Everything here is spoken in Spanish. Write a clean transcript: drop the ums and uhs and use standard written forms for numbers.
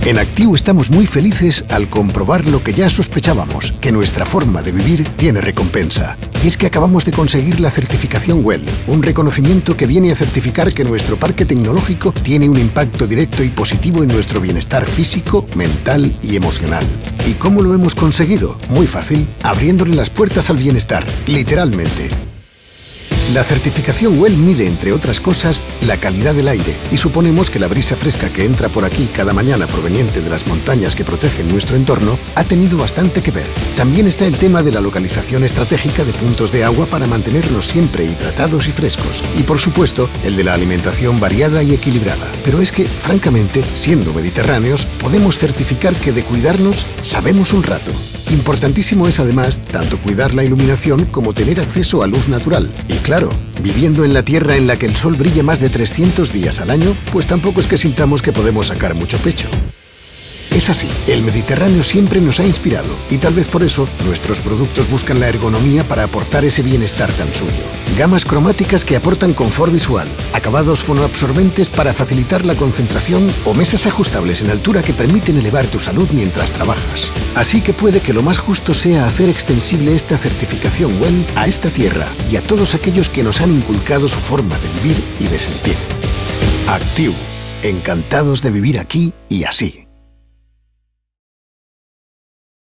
En Actiu estamos muy felices al comprobar lo que ya sospechábamos, que nuestra forma de vivir tiene recompensa. Y es que acabamos de conseguir la certificación WELL, un reconocimiento que viene a certificar que nuestro parque tecnológico tiene un impacto directo y positivo en nuestro bienestar físico, mental y emocional. ¿Y cómo lo hemos conseguido? Muy fácil, abriéndole las puertas al bienestar, literalmente. La certificación WELL mide, entre otras cosas, la calidad del aire y suponemos que la brisa fresca que entra por aquí cada mañana proveniente de las montañas que protegen nuestro entorno ha tenido bastante que ver. También está el tema de la localización estratégica de puntos de agua para mantenernos siempre hidratados y frescos. Y por supuesto, el de la alimentación variada y equilibrada. Pero es que, francamente, siendo mediterráneos, podemos certificar que de cuidarnos sabemos un rato. Importantísimo es además tanto cuidar la iluminación como tener acceso a luz natural. Y claro, viviendo en la tierra en la que el sol brilla más de 300 días al año, pues tampoco es que sintamos que podemos sacar mucho pecho. Es así, el Mediterráneo siempre nos ha inspirado y tal vez por eso nuestros productos buscan la ergonomía para aportar ese bienestar tan suyo. Gamas cromáticas que aportan confort visual, acabados fonoabsorbentes para facilitar la concentración o mesas ajustables en altura que permiten elevar tu salud mientras trabajas. Así que puede que lo más justo sea hacer extensible esta certificación WELL a esta tierra y a todos aquellos que nos han inculcado su forma de vivir y de sentir. Actiu, encantados de vivir aquí y así.